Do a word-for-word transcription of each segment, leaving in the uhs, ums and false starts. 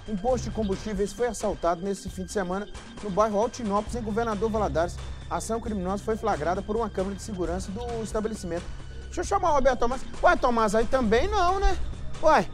Um posto de combustíveis foi assaltado nesse fim de semana no bairro Altinópolis, em Governador Valadares. A ação criminosa foi flagrada por uma câmera de segurança do estabelecimento. Deixa eu chamar o Roberto Tomás. Ué, Tomás, aí também não, né? Ué.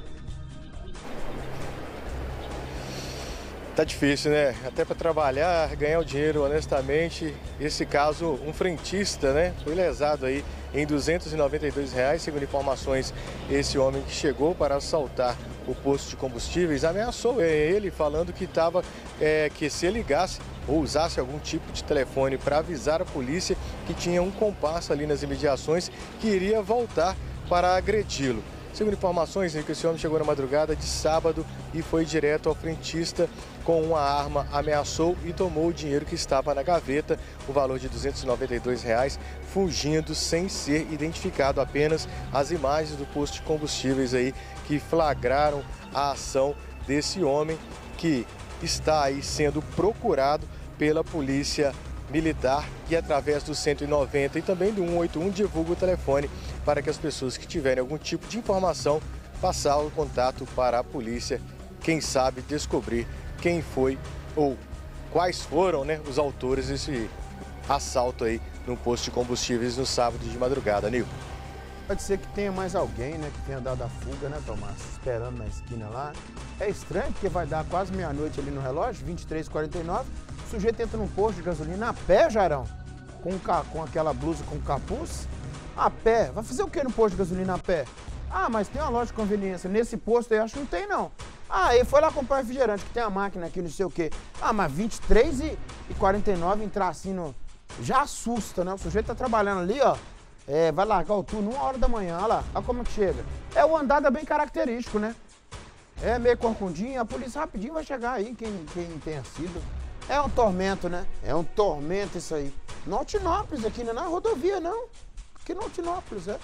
Tá difícil, né? Até para trabalhar, ganhar o dinheiro honestamente. Esse caso, um frentista, né? Foi lesado aí em duzentos e noventa e dois reais. Segundo informações, esse homem que chegou para assaltar o posto de combustíveis ameaçou ele, falando que tava, é, que se ele ligasse ou usasse algum tipo de telefone para avisar a polícia que tinha um comparsa ali nas imediações que iria voltar para agredi-lo. Segundo informações, esse homem chegou na madrugada de sábado e foi direto ao frentista com uma arma, ameaçou e tomou o dinheiro que estava na gaveta, o valor de duzentos e noventa e dois reais, fugindo sem ser identificado. Apenas as imagens do posto de combustíveis aí que flagraram a ação desse homem que está aí sendo procurado pela polícia militar e através do cento e noventa e também do cento e oitenta e um divulga o telefone para que as pessoas que tiverem algum tipo de informação passar o contato para a polícia, quem sabe descobrir quem foi ou quais foram, né, os autores desse assalto aí no posto de combustíveis no sábado de madrugada, Nil. Pode ser que tenha mais alguém, né, que tenha dado a fuga, né, Tomás? Esperando na esquina lá. É estranho, porque vai dar quase meia-noite ali no relógio, vinte e três e quarenta e nove. O sujeito entra num posto de gasolina a pé, Jarão, com, com aquela blusa com capuz, a pé. Vai fazer o que no posto de gasolina a pé? Ah, mas tem uma loja de conveniência. Nesse posto aí, acho que não tem, não. Ah, ele foi lá comprar refrigerante, que tem a máquina aqui, não sei o quê. Ah, mas vinte e três e quarenta e nove entrar assim no... Já assusta, né? O sujeito tá trabalhando ali, ó. É, vai largar o turno uma hora da manhã, olha lá. Olha como que chega. É, o andado é bem característico, né? É meio corcundinho, a polícia rapidinho vai chegar aí, quem, quem tenha sido. É um tormento, né? É um tormento isso aí. No Altinópolis aqui, não é na rodovia, não. Aqui no Altinópolis, é.